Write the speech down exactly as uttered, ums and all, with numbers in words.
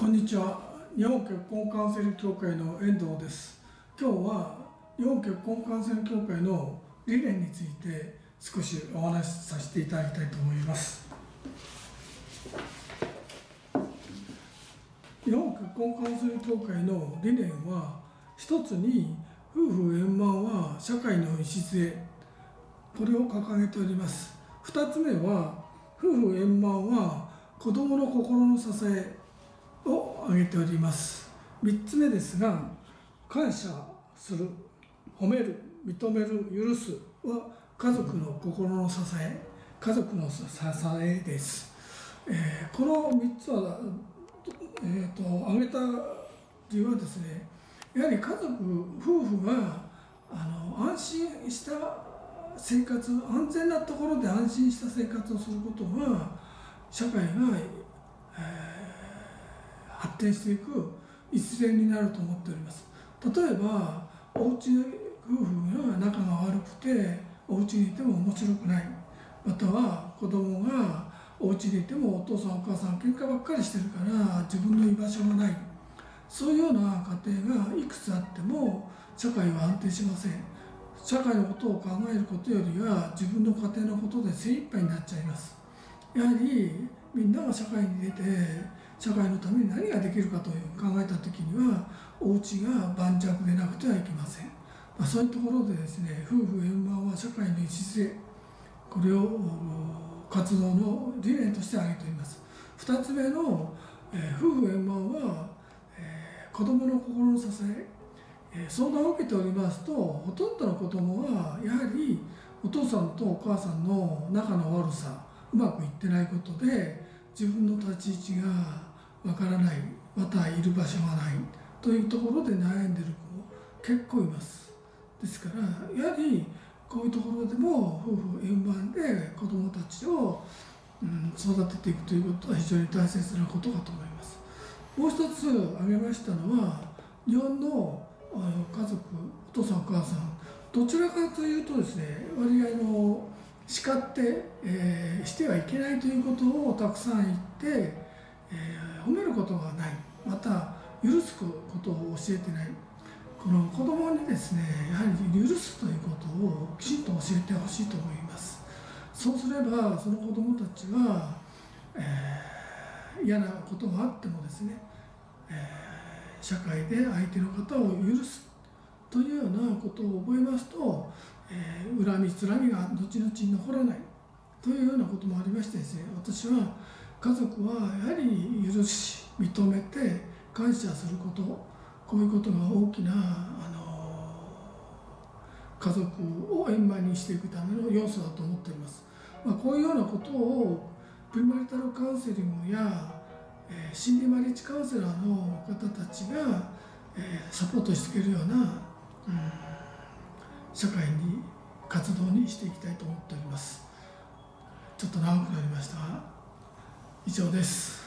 こんにちは。日本結婚カウンセリング協会の遠藤です。今日は日本結婚カウンセリング協会の理念について少しお話しさせていただきたいと思います。日本結婚カウンセリング協会の理念は、一つに夫婦円満は社会の礎、これを掲げております。二つ目は夫婦円満は子どもの心の支えを挙げております。みっつめですが、感謝する、褒める、認める、許すは家族の心の支え、家族の支えです。えー、このみっつは、えー、と挙げた理由はですね、やはり家族、夫婦があの安心した生活、安全なところで安心した生活をすることが社会が、えー発展していく一例になると思っております。例えばおうち夫婦が仲が悪くておうちにいても面白くない、または子供がおうちにいてもお父さんお母さん喧嘩ばっかりしてるから自分の居場所がない、そういうような家庭がいくつあっても社会は安定しません。社会のことを考えることよりは自分の家庭のことで精一杯になっちゃいます。やはりみんなが社会に出て社会のために何ができるかという考えたときにはお家が盤石でなくてはいけません。まあ、そういうところでですね、夫婦円満は社会の礎、これを活動の理念として挙げております。ふたつめの、えー、夫婦円満は、えー、子どもの心の支え、えー、相談を受けておりますと、ほとんどの子どもはやはりお父さんとお母さんの仲の悪さ、うまくいってないことで自分の立ち位置がわからない、またいる場所がないというところで悩んでいる子も結構います。ですからやはりこういうところでも夫婦円満で子どもたちを、うん、育てていくということは非常に大切なことかと思います。もう一つ挙げましたのは、日本の家族、お父さんお母さんどちらかというとですね、割合の叱って、えー、してはいけないということをたくさん言って、えー、褒めることがない、また許すことを教えてない、この子どもにですね、やはり許すということをきちんと教えてほしいと思います。そうすればその子どもたちは、えー、嫌なことがあってもですね、えー、社会で相手の方を許すというようなことを覚えますと、えー、恨みつらみが後々に残らないというようなこともありましてですね、私は家族はやはり許し認めて感謝すること、こういうことが大きな、あのー、家族を円満にしていくための要素だと思っております。まあ、こういうようなことをプリマリタルカウンセリングや、えー、心理マリッジカウンセラーの方たちが、えー、サポートしていけるような、うん、社会に活動にしていきたいと思っております。ちょっと長くなりましたが以上です。